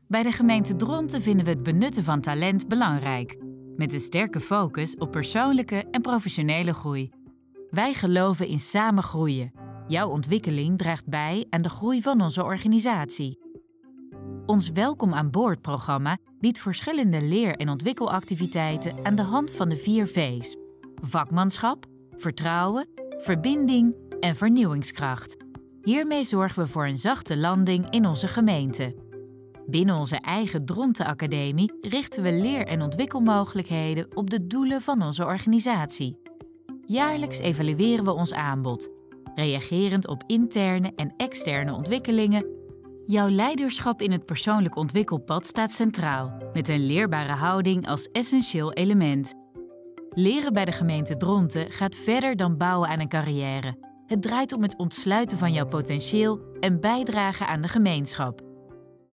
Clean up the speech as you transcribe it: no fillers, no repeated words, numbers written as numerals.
Bij de gemeente Dronten vinden we het benutten van talent belangrijk, met een sterke focus op persoonlijke en professionele groei. Wij geloven in samen groeien. Jouw ontwikkeling draagt bij aan de groei van onze organisatie. Ons Welkom aan Boord programma biedt verschillende leer- en ontwikkelactiviteiten aan de hand van de 4 V's: vakmanschap, vertrouwen, verbinding en vernieuwingskracht. Hiermee zorgen we voor een zachte landing in onze gemeente. Binnen onze eigen Dronten Academie richten we leer- en ontwikkelmogelijkheden op de doelen van onze organisatie. Jaarlijks evalueren we ons aanbod, reagerend op interne en externe ontwikkelingen. Jouw leiderschap in het persoonlijk ontwikkelpad staat centraal, met een leerbare houding als essentieel element. Leren bij de gemeente Dronten gaat verder dan bouwen aan een carrière. Het draait om het ontsluiten van jouw potentieel en bijdragen aan de gemeenschap.